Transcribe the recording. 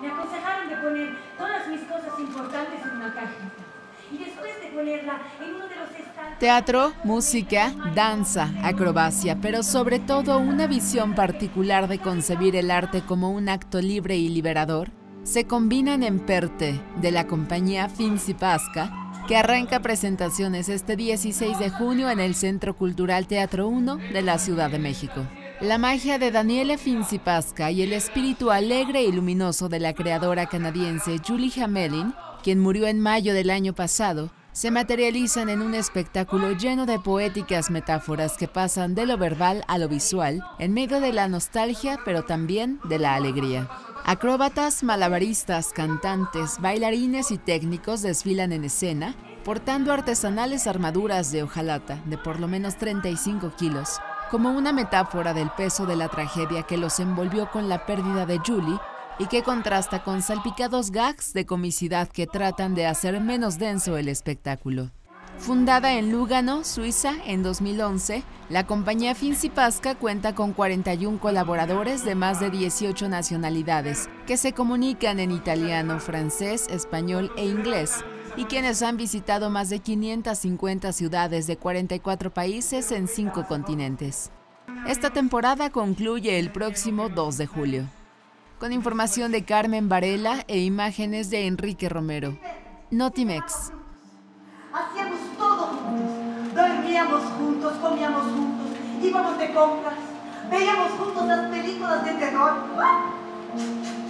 Me aconsejaron de poner todas mis cosas importantes en una cajita y después de ponerla en uno de los estantes. Teatro, música, danza, acrobacia, pero sobre todo una visión particular de concebir el arte como un acto libre y liberador, se combinan en Perte, de la compañía Finzi Pasca, que arranca presentaciones este 16 de junio en el Centro Cultural Teatro 1 de la Ciudad de México. La magia de Daniele Finzi Pasca y el espíritu alegre y luminoso de la creadora canadiense Julie Hamelin, quien murió en mayo del año pasado, se materializan en un espectáculo lleno de poéticas metáforas que pasan de lo verbal a lo visual, en medio de la nostalgia, pero también de la alegría. Acróbatas, malabaristas, cantantes, bailarines y técnicos desfilan en escena, portando artesanales armaduras de hojalata de por lo menos 35 kilos, como una metáfora del peso de la tragedia que los envolvió con la pérdida de Julie y que contrasta con salpicados gags de comicidad que tratan de hacer menos denso el espectáculo. Fundada en Lugano, Suiza, en 2011, la compañía Finzi Pasca cuenta con 41 colaboradores de más de 18 nacionalidades, que se comunican en italiano, francés, español e inglés, y quienes han visitado más de 550 ciudades de 44 países en 5 continentes. Esta temporada concluye el próximo 2 de julio. Con información de Carmen Varela e imágenes de Enrique Romero. Notimex. Hacíamos todo juntos, dormíamos juntos, comíamos juntos, íbamos de compras, veíamos juntos las películas de terror.